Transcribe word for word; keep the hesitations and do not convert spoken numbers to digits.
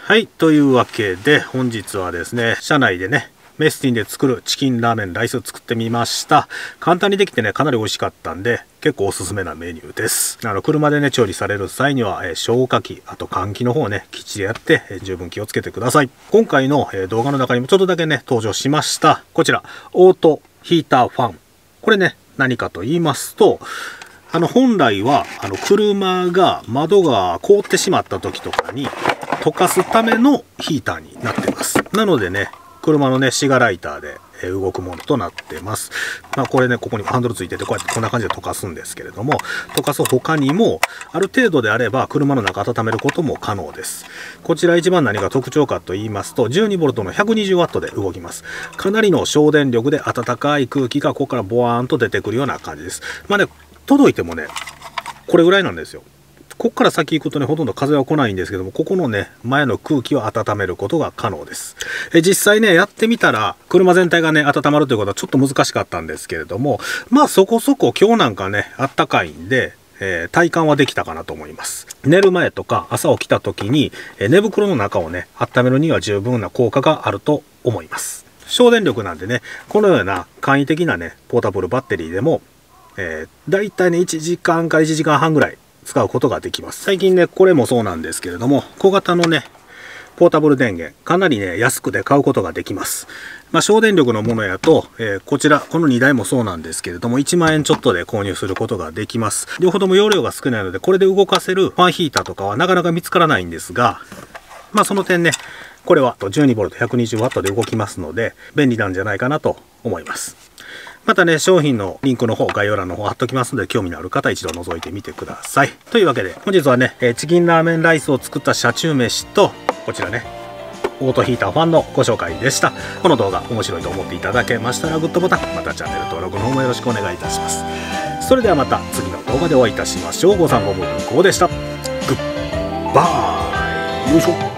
はい、というわけで本日はですね、車内でね、メスティンで作るチキンラーメンライスを作ってみました。簡単にできてね、かなり美味しかったんで、結構おすすめなメニューです。あの、車でね、調理される際には、えー、消火器、あと換気の方をね、きっちりやって、えー、十分気をつけてください。今回の、えー、動画の中にもちょっとだけね、登場しました。こちら、オートヒーターファン。これね、何かと言いますと、あの、本来は、あの、車が窓が凍ってしまった時とかに、溶かすためのヒーターになってます。なのでね、車のね、シガライターで動くものとなってます。まあこれね、ここにハンドルついてて、こうやってこんな感じで溶かすんですけれども、溶かす他にも、ある程度であれば車の中温めることも可能です。こちら一番何が特徴かと言いますと、じゅうにボルトの ひゃくにじゅうワット で動きます。かなりの省電力で暖かい空気がここからボワーンと出てくるような感じです。まあね、届いてもね、これぐらいなんですよ。ここから先行くとね、ほとんど風は来ないんですけども、ここのね、前の空気を温めることが可能です。え実際ね、やってみたら、車全体がね、温まるということはちょっと難しかったんですけれども、まあそこそこ今日なんかね、あったかいんで、えー、体感はできたかなと思います。寝る前とか朝起きた時に、えー、寝袋の中をね、温めるには十分な効果があると思います。省電力なんでね、このような簡易的なね、ポータブルバッテリーでも、えー、だいたいね、いちじかんからいちじかんはんぐらい使うことができます。最近ね、これもそうなんですけれども、小型のね、ポータブル電源、かなりね、安くで買うことができます。まあ、省電力のものやと、えー、こちら、このにだいもそうなんですけれども、いちまんえんちょっとで購入することができます。両方とも容量が少ないので、これで動かせるファンヒーターとかはなかなか見つからないんですが、まあ、その点ね、これは じゅうにボルト ひゃくにじゅうワット で動きますので、便利なんじゃないかなと思います。またね、商品のリンクの方、概要欄の方貼っときますので、興味のある方一度覗いてみてください。というわけで、本日はね、チキンラーメンライスを作った車中飯と、こちらね、オートヒーターファンのご紹介でした。この動画面白いと思っていただけましたら、グッドボタン、またチャンネル登録の方もよろしくお願いいたします。それではまた次の動画でお会いいたしましょう。ご参考分こうでした。グッバイ。よいしょ。